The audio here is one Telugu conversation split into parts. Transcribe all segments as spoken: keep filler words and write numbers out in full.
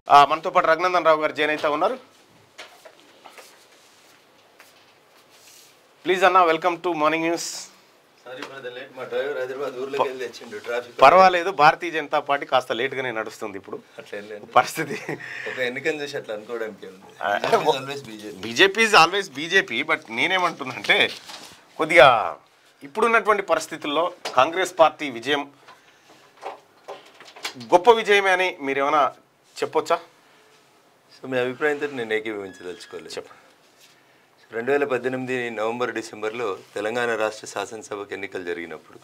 మనతో పాటు రఘునందన్ రావు గారు జైన్ అయితే ఉన్నారు. ప్లీజ్ అన్న, వెల్కమ్ టు మార్నింగ్ న్యూస్. పర్వాలేదు, భారతీయ జనతా పార్టీ కాస్త లేట్గానే నడుస్తుంది ఇప్పుడు పరిస్థితి. BJP is always BJP. But నేనేమంటున్నానంటే కొద్దిగా ఇప్పుడున్నటువంటి పరిస్థితుల్లో కాంగ్రెస్ పార్టీ విజయం గొప్ప విజయమే అని మీరేమైనా చెప్పొచ్చా? సో మీ అభిప్రాయంతో నేను ఏకీభవించదలుచుకోలేదు. చెప్పండి. రెండు వేల పద్దెనిమిది నవంబర్ డిసెంబర్లో తెలంగాణ రాష్ట్ర శాసనసభకు ఎన్నికలు జరిగినప్పుడు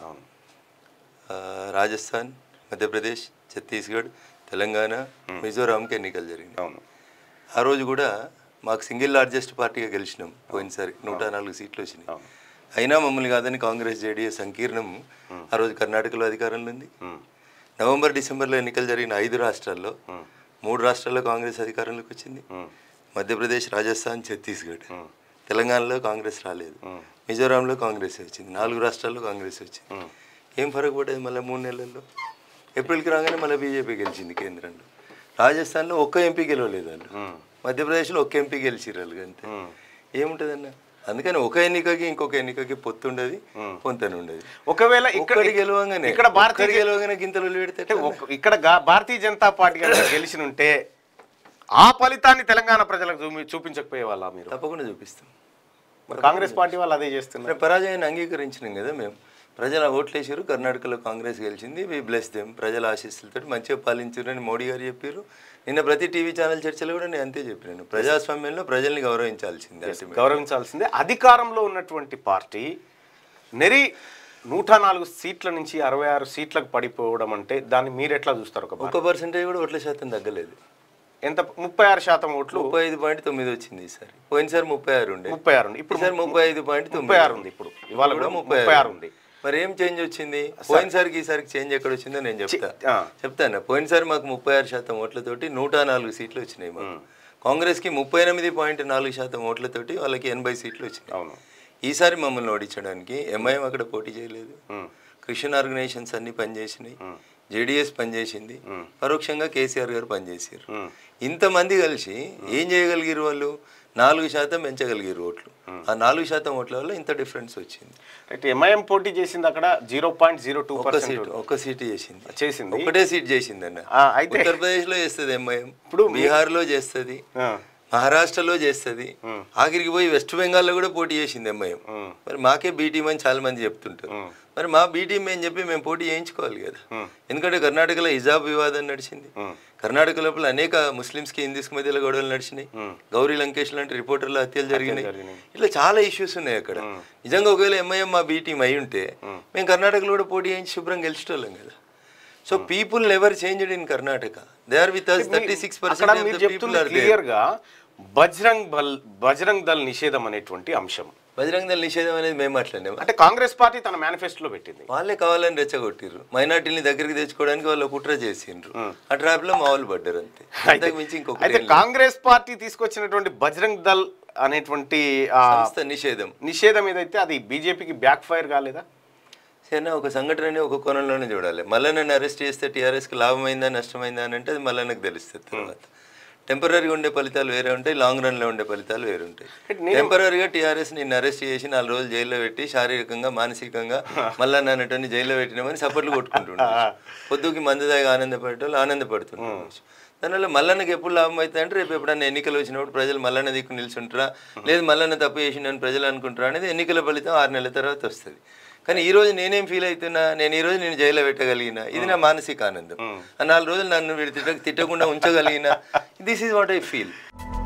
రాజస్థాన్, మధ్యప్రదేశ్, ఛత్తీస్గఢ్, తెలంగాణ, మిజోరాంకి ఎన్నికలు జరిగినాయి. అవును. ఆ రోజు కూడా మాకు సింగిల్ లార్జెస్ట్ పార్టీగా గెలిచినాం. పోయినసారి నూట నాలుగు సీట్లు వచ్చినాయి. అయినా మమ్మల్ని కాదని కాంగ్రెస్, జేడీఎస్ సంకీర్ణం ఆ రోజు కర్ణాటకలో అధికారంలో ఉంది. నవంబర్ డిసెంబర్లో ఎన్నికలు జరిగిన ఐదు రాష్ట్రాల్లో మూడు రాష్ట్రాల్లో కాంగ్రెస్ అధికారంలోకి వచ్చింది. మధ్యప్రదేశ్, రాజస్థాన్, ఛత్తీస్గఢ్. తెలంగాణలో కాంగ్రెస్ రాలేదు. మిజోరాంలో కాంగ్రెస్ వచ్చింది. నాలుగు రాష్ట్రాల్లో కాంగ్రెస్ వచ్చింది. ఏం ఫరక్ పడ్డది? మళ్ళీ మూడు నెలల్లో ఏప్రిల్కి రాగానే మళ్ళీ బీజేపీ గెలిచింది కేంద్రంలో. రాజస్థాన్లో ఒక్క ఎంపీ గెలవలేదు వాళ్ళు. మధ్యప్రదేశ్లో ఒక్క ఎంపీ గెలిచిర్రు వాళ్ళు. అంతే. ఏముంటుందన్న? అందుకని ఒక ఎన్నికకి ఇంకొక ఎన్నికకి పొత్తుండదు, పొంతన ఉండదు. ఒకవేళ ఇక్కడ గెలవగానే ఇక్కడ భారతీయ గెలవగానే గింతలు పెడితే ఇక్కడ భారతీయ జనతా పార్టీ గెలిచి ఉంటే ఆ ఫలితాన్ని తెలంగాణ ప్రజలకు చూపించకపోయే వాళ్ళ మీరు? తప్పకుండా చూపిస్తాం. కాంగ్రెస్ పార్టీ వాళ్ళు అదే చేస్తున్నారు. పరాజయాన్ని అంగీకరించినాం కదా మేము. ప్రజల ఓట్లేసారు, కర్ణాటకలో కాంగ్రెస్ గెలిచింది. We bless them. ప్రజల ఆశీస్సులతో మంచిగా పాలించారని మోడీ గారు చెప్పారు. నిన్న ప్రతి టీవీ ఛానల్ చర్చలు కూడా నేను అంతే చెప్పినాను. ప్రజాస్వామ్యంలో ప్రజల్ని గౌరవించాల్సిందే గౌరవించాల్సిందే అధికారంలో ఉన్నటువంటి పార్టీ నెరి నూట నాలుగు సీట్ల నుంచి అరవై ఆరు సీట్లకు పడిపోవడం అంటే దాన్ని మీరు ఎట్లా చూస్తారు? ఒక ఒక పర్సెంటేజ్ కూడా ఓట్ల శాతం తగ్గలేదు. ఎంత? ముప్పై ఆరు శాతం ఓట్లు. ముప్పై ఐదు పాయింట్ తొమ్మిది వచ్చింది ఈసారి. పోయినసారి ముప్పై ఆరు ఉండే ముప్పై ఆరు ఉంది. ఇప్పుడు సార్ ముప్పై ఐదు పాయింట్ ముప్పై ఆరు ఉంది. ఇప్పుడు ఇవాళ కూడా ముప్పై ఆరు ఉంది. మరి ఏం చేంజ్ వచ్చింది? పోయినసారికి ఈసారికి చేంజ్ ఎక్కడ వచ్చిందో నేను చెప్తా చెప్తాను పోయినసారి మాకు ముప్పై ఆరు శాతం ఓట్లతోటి నూట నాలుగు సీట్లు వచ్చినాయి. మాకు కాంగ్రెస్కి ముప్పై ఎనిమిది పాయింట్ నాలుగు శాతం ఓట్లతోటి వాళ్ళకి ఎనభై సీట్లు వచ్చినాయి. అవును. ఈసారి మమ్మల్ని ఓడించడానికి ఎంఐఎం అక్కడ పోటీ చేయలేదు. క్రిస్టియన్ ఆర్గనైజేషన్స్ అన్ని పనిచేసినాయి. జేడీఎస్ పనిచేసింది. పరోక్షంగా కేసీఆర్ గారు పనిచేసారు. ఇంతమంది కలిసి ఏం చేయగలిగారు? వాళ్ళు నాలుగు శాతం పెంచగలిగారు ఓట్లు. ఆ నాలుగు శాతం ఓట్ల వల్ల ఇంత డిఫరెన్స్ వచ్చింది. అయితే ఎంఐఎం పోటీ చేసింది అక్కడ జీరో పాయింట్ జీరో టూ ఒక సీట్ ఒక సీటు చేసింది చేసింది ఒకటే సీట్ చేసింది అన్న. ఉత్తరప్రదేశ్ లో చేస్తుంది ఎంఐఎం, ఇప్పుడు బీహార్ లో చేస్తుంది, మహారాష్ట్రలో చేస్తుంది, ఆఖరికి పోయి వెస్ట్ బెంగాల్లో కూడా పోటీ చేసింది ఎంఐఎం. మరి మాకే బీ టీం అని చాలా మంది చెప్తుంటారు. మరి మా బీ టీం అని చెప్పి మేము పోటీ చేయించుకోవాలి కదా. ఎందుకంటే కర్ణాటకలో హిజాబ్ వివాదం నడిచింది. కర్ణాటక లోపల అనేక ముస్లింస్కి హిందూస్కి మధ్యలో గొడవలు నడిచినాయి. గౌరీ లంకేష్ లాంటి రిపోర్టర్ల హత్యలు జరిగినాయి. ఇట్లా చాలా ఇష్యూస్ ఉన్నాయి అక్కడ. నిజంగా ఒకవేళ ఎంఐఎం మా బీ టీం అయి ఉంటే మేము కర్ణాటకలో కూడా పోటీ చేయించి శుభ్రం గెలిచేటోళ్ళం కదా. So people never changed in Karnataka. They are with us thirty six percent. Clear గా బజరంగ్ బల్ బజరంగ్ దళ్ నిషేధం అనేటువంటి అంశం, బజరంగ్ దళ్ నిషేధం అనేది మేము మాట్లాడినాం. అంటే కాంగ్రెస్ పార్టీ తన మేనిఫెస్టోలో పెట్టింది. వాళ్ళే కావాలని రెచ్చగొట్టిర్రు. మైనార్టీని దగ్గరికి తెచ్చుకోవడానికి వాళ్ళు కుట్ర చేసిండ్రు. ఆ ట్రాప్ లో మా వాళ్ళు పడ్డారు అంతే. అంతకు ఇంకొక అయితే కాంగ్రెస్ పార్టీ తీసుకొచ్చినటువంటి బజరంగ్ దళ్ అనేటువంటి నిషేధం నిషేధం ఏదైతే అది బీజేపీకి బ్యాక్ ఫైర్ కాలేదా? సరే, ఒక సంఘటనని ఒక కోణంలోనే చూడాలి. మళ్ళీ నన్ను అరెస్ట్ చేస్తే టీఆర్ఎస్కి లాభమైందా నష్టమైందా అని అంటే అది మళ్ళీ నాకు తెలుస్తుంది. తర్వాత టెంపరీగా ఉండే ఫలితాలు వేరే ఉంటాయి, లాంగ్ రన్లో ఉండే ఫలితాలు వేరే ఉంటాయి. టెంపరీగా టీఆర్ఎస్ నిన్ను అరెస్ట్ చేసి నాలుగు రోజులు జైల్లో పెట్టి శారీరకంగా మానసికంగా మళ్ళీ నన్నటువంటి జైల్లో పెట్టినామని సపోర్ట్లు కొట్టుకుంటుంటారు. పొద్దుకి మందు దాకా ఆనందపడేటోళ్ళు ఆనందపడుతుంటారు. దానివల్ల మల్లన్నకి ఎప్పుడు లాభం అవుతుంది అంటే రేపు ఎప్పుడన్నా ఎన్నికలు వచ్చినప్పుడు ప్రజలు మల్లన్న దిక్కు నిల్చుంటారా, లేదు మల్లన్న తప్పు చేసిండని ప్రజలు అనుకుంటారా అనేది ఎన్నికల ఫలితం ఆరు నెలల తర్వాత వస్తుంది. కానీ ఈ రోజు నేనేం ఫీల్ అవుతున్నా, నేను ఈ రోజు నేను జైల్లో పెట్టగలిగిన, ఇది నా మానసిక ఆనందం. నాలుగు రోజులు నన్ను తిట్ట తిట్టకుండా ఉంచగలిగిన, this is what I feel.